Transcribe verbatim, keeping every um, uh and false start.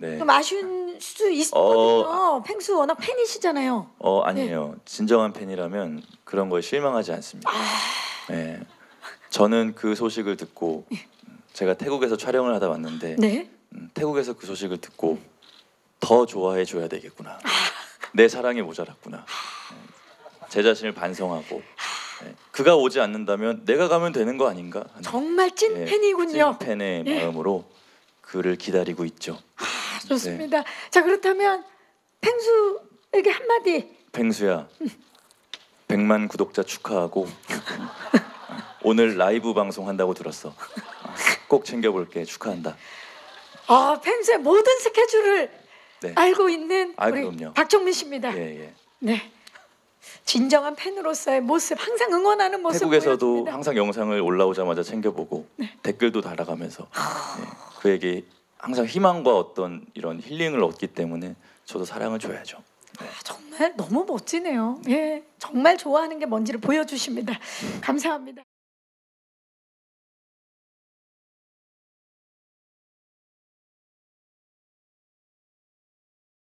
네. 좀 아쉬운 수 있거든요. 어, 펭수 워낙 팬이시잖아요. 어 아니에요. 진정한 팬이라면 그런 거에 실망하지 않습니다. 아, 네. 저는 그 소식을 듣고 제가 태국에서 촬영을 하다 왔는데 네. 음, 태국에서 그 소식을 듣고 더 좋아해 줘야 되겠구나. 내 사랑이 모자랐구나. 네. 제 자신을 반성하고 네. 그가 오지 않는다면 내가 가면 되는 거 아닌가 하는 정말 찐 예, 팬이군요. 찐 팬의 예. 마음으로 그를 기다리고 있죠. 아, 좋습니다. 자, 그렇다면 펭수에게 한마디. 펭수야, 백만 구독자 축하하고 오늘 라이브 방송 한다고 들었어. 꼭 챙겨볼게. 축하한다. 아, 펭수의 모든 스케줄을 네. 알고 있는 아, 우리 그럼요. 박정민 씨입니다. 예, 예. 네. 진정한 팬으로서의 모습, 항상 응원하는 모습 태국에서도 보여줍니다. 항상 영상을 올라오자마자 챙겨보고 네. 댓글도 달아가면서 예, 그에게 항상 희망과 어떤 이런 힐링을 얻기 때문에 저도 사랑을 줘야죠. 네. 아, 정말 너무 멋지네요. 예, 정말 좋아하는 게 뭔지를 보여주십니다. 감사합니다.